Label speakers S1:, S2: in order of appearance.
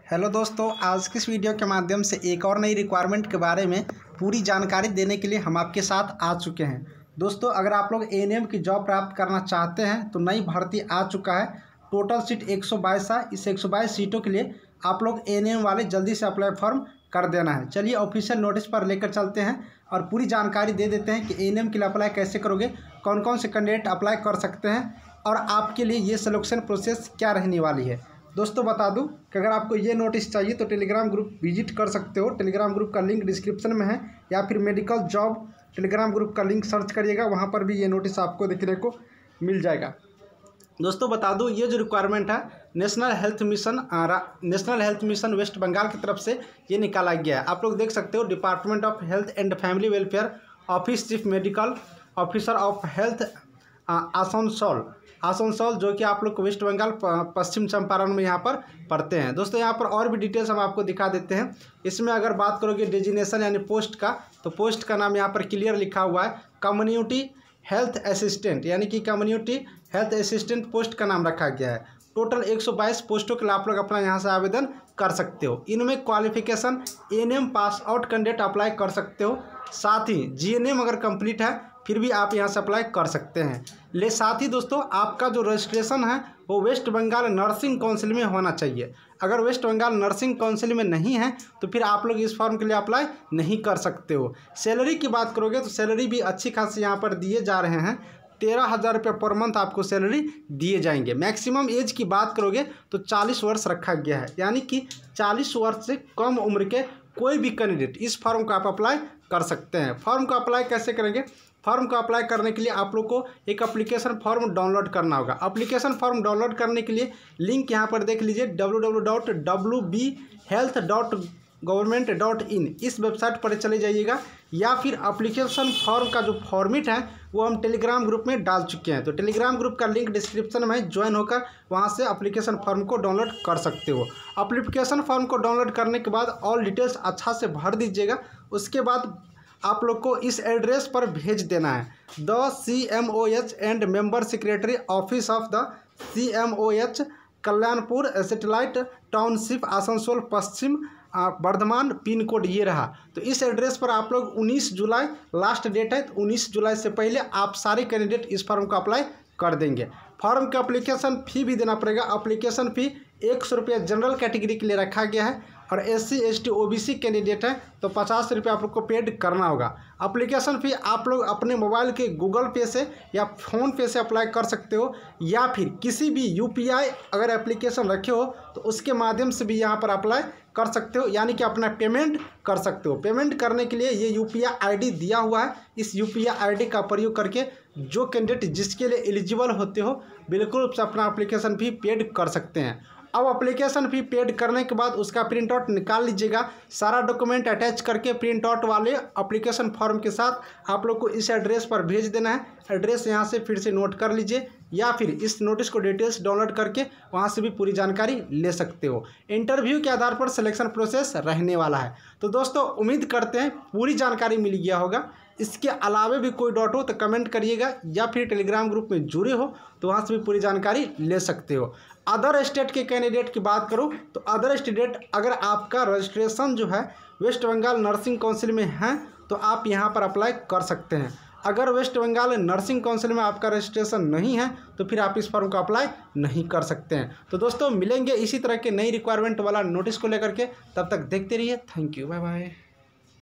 S1: Hello दोस्तों, आज की इस वीडियो के माध्यम से एक और नई रिक्वायरमेंट के बारे में पूरी जानकारी देने के लिए हम आपके साथ आ चुके हैं। दोस्तों, अगर आप लोग एएनएम की जॉब प्राप्त करना चाहते हैं तो नई भर्ती आ चुका है। टोटल सीट 122 है। इस 122 सीटों के लिए आप लोग एएनएम वाले जल्दी से अप्लाई फॉर्म कर देना है। चलिए ऑफिशियल नोटिस पर लेकर चलते हैं और पूरी जानकारी दे देते हैं कि एएनएम के लिए अप्लाई कैसे करोगे, कौन कौन से कैंडिडेट अप्लाई कर सकते हैं और आपके लिए ये सिलेक्शन प्रोसेस क्या रहने वाली है। दोस्तों, बता दूं कि अगर आपको ये नोटिस चाहिए तो टेलीग्राम ग्रुप विजिट कर सकते हो। टेलीग्राम ग्रुप का लिंक डिस्क्रिप्शन में है, या फिर मेडिकल जॉब टेलीग्राम ग्रुप का लिंक सर्च करिएगा, वहाँ पर भी ये नोटिस आपको देखने को मिल जाएगा। दोस्तों, बता दूं ये जो रिक्वायरमेंट है national health mission West Bengal की तरफ से ये निकाला गया है। आप लोग देख सकते हो, department of health and family welfare office chief medical officer of health Asansol, जो कि आप लोग को वेस्ट बंगाल पश्चिम चंपारण में यहाँ पर पढ़ते हैं। दोस्तों, यहाँ पर और भी डिटेल्स हम आपको दिखा देते हैं। इसमें अगर बात करोगे डेजिग्नेशन यानी पोस्ट का, तो पोस्ट का नाम यहाँ पर क्लियर लिखा हुआ है कम्युनिटी हेल्थ असिस्टेंट, यानी कि कम्युनिटी हेल्थ असिस्टेंट पोस्ट का नाम रखा गया है। टोटल 122 पोस्टों के लिए आप लोग अपना यहाँ से आवेदन कर सकते हो। इनमें qualification ANM pass out candidate apply कर सकते हो। साथ ही जीएनएम अगर कंप्लीट है फिर भी आप यहाँ से अप्लाई कर सकते हैं। साथ ही दोस्तों, आपका जो रजिस्ट्रेशन है वो वेस्ट बंगाल नर्सिंग काउंसिल में होना चाहिए। अगर वेस्ट बंगाल नर्सिंग काउंसिल में नहीं है तो फिर आप लोग इस फॉर्म के लिए अप्लाई नहीं कर सकते हो। सैलरी की बात करोगे तो सैलरी भी अच्छी खासी यहाँ पर दिए जा रहे हैं। 13,000 रुपये पर मंथ आपको सैलरी दिए जाएंगे। मैक्सिमम एज की बात करोगे तो 40 वर्ष रखा गया है, यानी कि 40 वर्ष से कम उम्र के कोई भी कैंडिडेट इस फॉर्म को आप अप्लाई कर सकते हैं। फॉर्म को अप्लाई कैसे करेंगे? फॉर्म को अप्लाई करने के लिए आप लोग को एक एप्लीकेशन फॉर्म डाउनलोड करना होगा। एप्लीकेशन फॉर्म डाउनलोड करने के लिए लिंक यहाँ पर देख लीजिए www.wbhealth.government.in, इस वेबसाइट पर चले जाइएगा। या फिर एप्लीकेशन फॉर्म का जो फॉर्मेट है वो हम टेलीग्राम ग्रुप में डाल चुके हैं, तो टेलीग्राम ग्रुप का लिंक डिस्क्रिप्शन में ज्वाइन होकर वहां से एप्लीकेशन फॉर्म को डाउनलोड कर सकते हो। एप्लीकेशन फॉर्म को डाउनलोड करने के बाद ऑल डिटेल्स अच्छा से भर दीजिएगा। उसके बाद आप लोग को इस एड्रेस पर भेज देना है, the CMOH and member secretary office of the CMOH Kalyanpur satellite township Asansol Paschim Bardhaman, pin code ये रहा। तो इस एड्रेस पर आप लोग 19 जुलाई लास्ट डेट है, तो 19 जुलाई से पहले आप सारे कैंडिडेट इस फॉर्म को अप्लाई कर देंगे। फॉर्म का एप्लीकेशन फ़ी भी देना पड़ेगा। एप्लीकेशन फ़ी 100 रुपये जनरल कैटेगरी के लिए रखा गया है, और SC ST OBC कैंडिडेट है तो 50 रुपये आप लोग को पेड करना होगा। एप्लीकेशन फ़ी आप लोग अपने मोबाइल के गूगल पे से या फ़ोन पे से अप्लाई कर सकते हो, या फिर किसी भी UPI अगर एप्लीकेशन रखे हो तो उसके माध्यम से भी यहाँ पर अप्लाई कर सकते हो, यानी कि अपना पेमेंट कर सकते हो। पेमेंट करने के लिए ये UPI ID दिया हुआ है। इस UPI ID का प्रयोग करके जो कैंडिडेट जिसके लिए एलिजिबल होते हो बिल्कुल अपना एप्लीकेशन फ़ी पेड कर सकते हैं। अब एप्लीकेशन फ़ी पेड करने के बाद उसका प्रिंट आउट निकाल लीजिएगा। सारा डॉक्यूमेंट अटैच करके प्रिंट आउट वाले एप्लीकेशन फॉर्म के साथ आप लोग को इस एड्रेस पर भेज देना है। एड्रेस यहाँ से फिर से नोट कर लीजिए, या फिर इस नोटिस को डिटेल्स डाउनलोड करके वहाँ से भी पूरी जानकारी ले सकते हो। इंटरव्यू के आधार पर सिलेक्शन प्रोसेस रहने वाला है। तो दोस्तों, उम्मीद करते हैं पूरी जानकारी मिल गया होगा। इसके अलावा भी कोई डाउट हो तो कमेंट करिएगा, या फिर टेलीग्राम ग्रुप में जुड़े हो तो वहाँ से भी पूरी जानकारी ले सकते हो। अदर स्टेट के कैंडिडेट की बात करूँ तो अदर स्टेट अगर आपका रजिस्ट्रेशन जो है वेस्ट बंगाल नर्सिंग काउंसिल में है तो आप यहाँ पर अप्लाई कर सकते हैं। अगर वेस्ट बंगाल नर्सिंग काउंसिल में आपका रजिस्ट्रेशन नहीं है तो फिर आप इस फॉर्म को अप्लाई नहीं कर सकते हैं। तो दोस्तों, मिलेंगे इसी तरह के नई रिक्वायरमेंट वाला नोटिस को लेकर के, तब तक देखते रहिए। Thank you, bye bye.